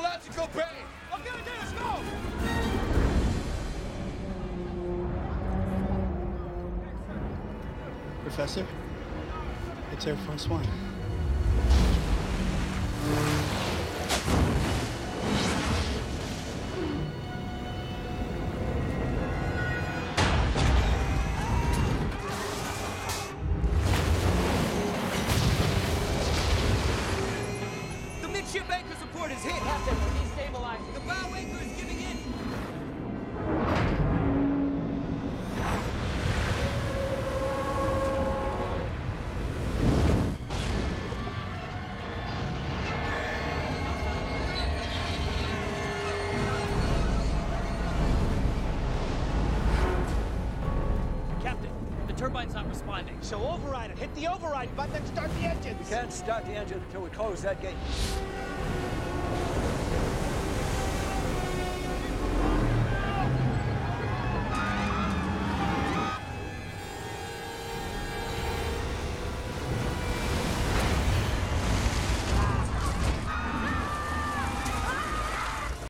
Meteorological bay! Okay, let's go! Professor, it's Air Force One. The midship anchor support is hit! Captain, we're destabilizing. The bow anchor is giving in! Captain, the turbine's not responding. So override it. Hit the override button and start the engines. We can't start the engine until we close that gate.